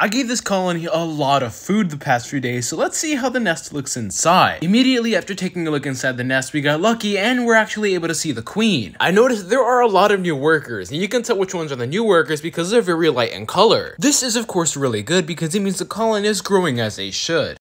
I gave this colony a lot of food the past few days, so let's see how the nest looks inside. Immediately after taking a look inside the nest, we got lucky and we're actually able to see the queen. I noticed there are a lot of new workers, and you can tell which ones are the new workers because they're very light in color. This is of course really good because it means the colony is growing as they should.